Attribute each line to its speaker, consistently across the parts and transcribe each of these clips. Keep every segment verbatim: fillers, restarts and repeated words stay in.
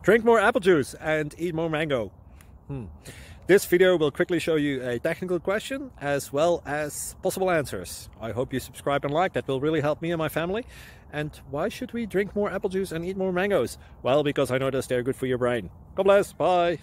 Speaker 1: Drink more apple juice and eat more mango. Hmm. This video will quickly show you a technical question as well as possible answers. I hope you subscribe and like, that will really help me and my family. And why should we drink more apple juice and eat more mangoes? Well, because I noticed they're good for your brain. God bless, bye!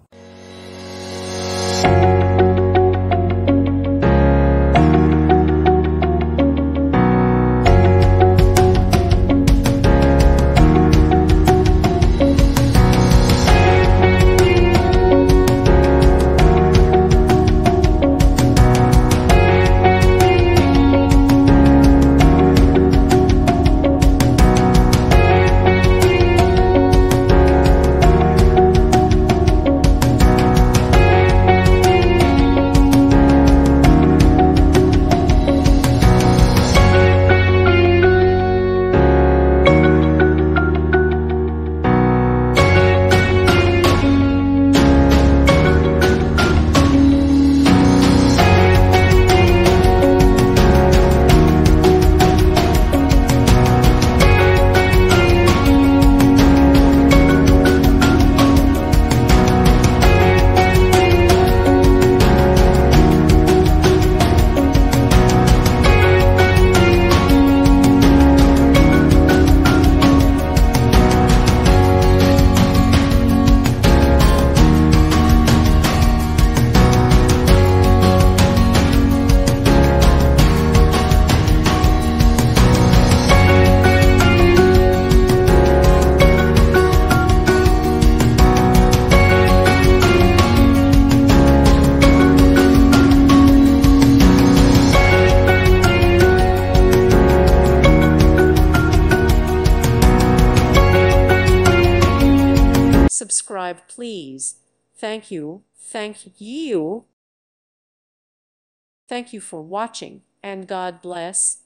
Speaker 2: Subscribe, please. Thank you. Thank you. Thank you for watching, and God bless.